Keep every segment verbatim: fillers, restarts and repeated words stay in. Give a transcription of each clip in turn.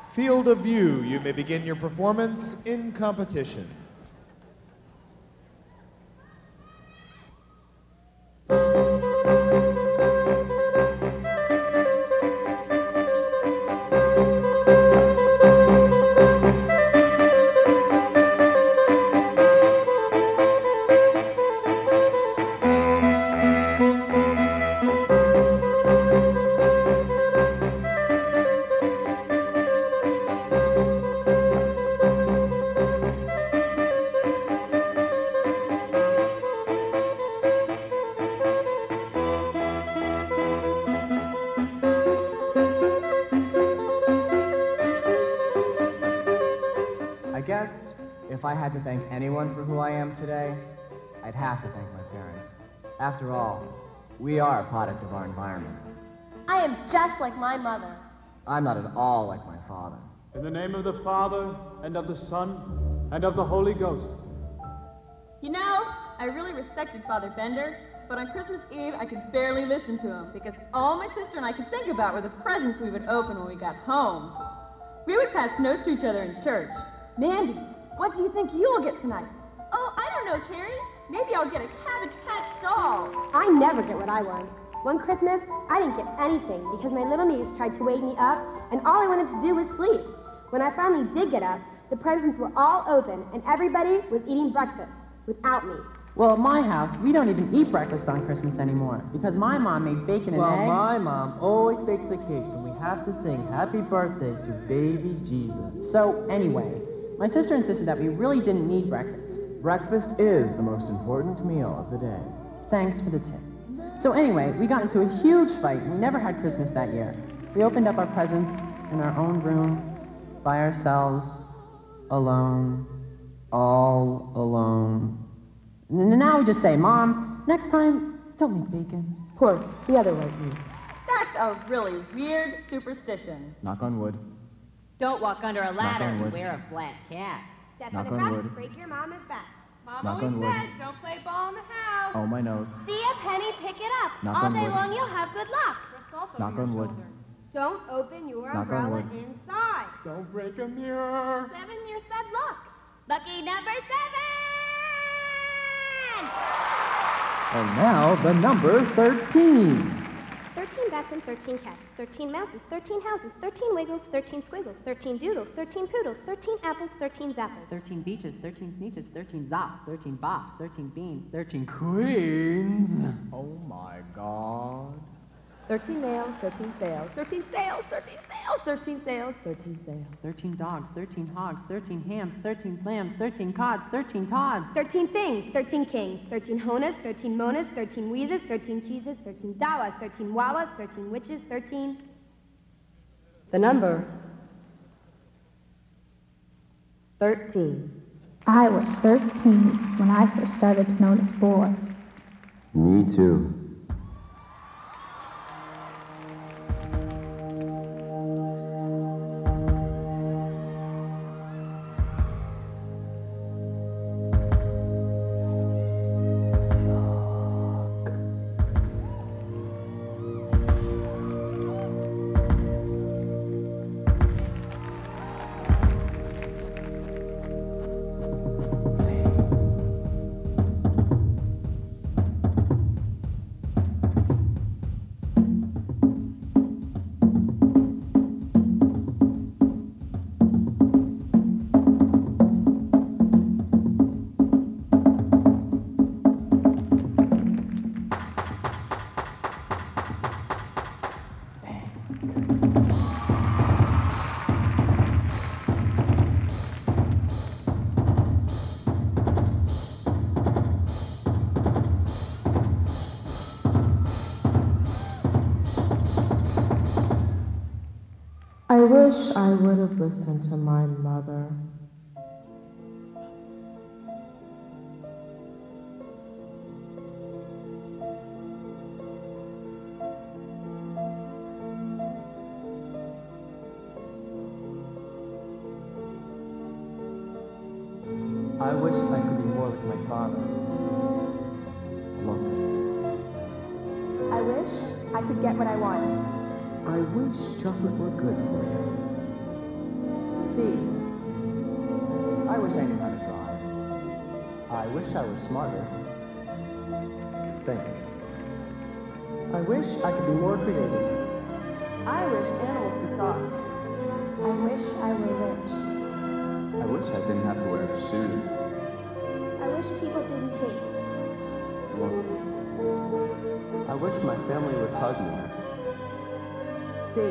Field of view, you may begin your performance in competition. I guess if I had to thank anyone for who I am today, I'd have to thank my parents. After all, we are a product of our environment. I am just like my mother. I'm not at all like my father. In the name of the Father, and of the Son, and of the Holy Ghost. You know, I really respected Father Bender, but on Christmas Eve, I could barely listen to him because all my sister and I could think about were the presents we would open when we got home. We would pass notes to each other in church. Mandy, what do you think you will get tonight? Oh, I don't know, Carrie. Maybe I'll get a Cabbage Patch doll. I never get what I want. One Christmas, I didn't get anything because my little niece tried to wake me up, and all I wanted to do was sleep. When I finally did get up, the presents were all open, and everybody was eating breakfast without me. Well, at my house, we don't even eat breakfast on Christmas anymore because my mom made bacon and well, eggs. Well, my mom always bakes the cake, and we have to sing Happy Birthday to baby Jesus. So, anyway, my sister insisted that we really didn't need breakfast. Breakfast is the most important meal of the day. Thanks for the tip. So anyway, we got into a huge fight. We never had Christmas that year. We opened up our presents in our own room, by ourselves, alone, all alone. And now we just say, Mom, next time, don't make bacon. Pour the other way, please. That's a really weird superstition. Knock on wood. Don't walk under a ladder and wood. beware of black cats. Step Knock on the on grass, wood. break your mama's back. Mom Knock always on wood. said, don't play ball in the house. Oh, my nose. See a penny, pick it up. Knock All on day wood. long you'll have good luck. Throw salt Knock over on your wood. shoulder. Don't open your Knock on umbrella wood. inside. Don't break a mirror. Seven years said luck. Lucky number seven! And now, the number thirteen. Thirteen bats and thirteen cats, thirteen mouses, thirteen houses, thirteen wiggles, thirteen squiggles, thirteen doodles, thirteen poodles, thirteen apples, thirteen zapples. Thirteen beaches, thirteen sneeches, thirteen zops, thirteen bops, thirteen beans, thirteen queens. Oh, my God. Thirteen nails, thirteen sails, thirteen sails, thirteen sails, thirteen sails, thirteen sails. Thirteen dogs, thirteen hogs, thirteen hams, thirteen lambs, thirteen cods, thirteen tods. Thirteen things, thirteen kings, thirteen honas, thirteen monas, thirteen wheezes, thirteen cheeses, thirteen dawas, thirteen wawas, thirteen witches, thirteen... The number... thirteen. I was thirteen when I first started to notice boys. Me too. I wish I would have listened to my mother. I wish I could be more like my father. Look, I wish I could get what I want. I wish chocolate were good for you. C. I wish I knew how to drive. I wish I was smarter. Think. I wish I could be more creative. I wish animals could talk. I wish I were rich. I wish I didn't have to wear shoes. I wish people didn't hate. I wish my family would hug more. C.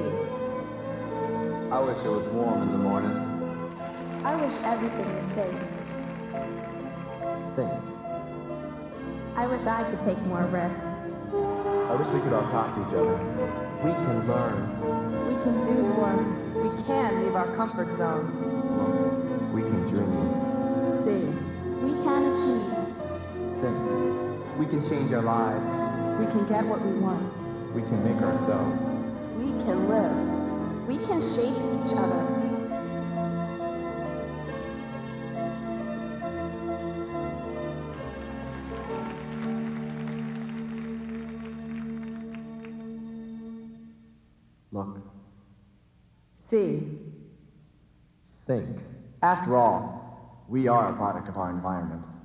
I wish it was warm in the morning. I wish everything was safe. Think. I wish I could take more risks. I wish we could all talk to each other. We can learn. We can do more. We can leave our comfort zone. We can dream. C. We can achieve. Think. We can change our lives. We can get what we want. We can make ourselves. We can live. We can shape each other. Look, C. Think. after all, we are a product of our environment.